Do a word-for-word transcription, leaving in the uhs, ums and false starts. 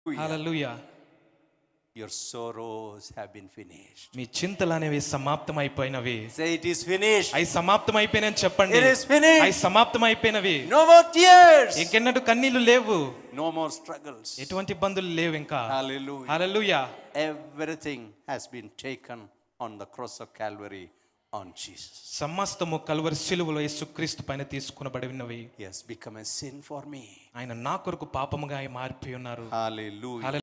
Hallelujah. Your sorrows have been finished. మీ చింతలు అనేవి సమాప్తమైపోయినవి. Say it is finished. అవి సమాప్తమైపోయినని చెప్పండి. It is finished. అవి సమాప్తమైపోయినవి. No more tears. ఇంకెన్నడూ కన్నీళ్లు లేవు. No more struggles. ఎటువంటి ఇబ్బందులు లేవు ఇంకా. Hallelujah. Hallelujah. Everything has been taken on the cross of Calvary on Jesus. సమస్తము కల్వరి శిలువలో యేసుక్రీస్తు పైన తీసుకొనబడి ఉన్నవి. He has become a sin for me. ఆయన నా కొరకు పాపముగా మారిపోయి ఉన్నారు. Hallelujah.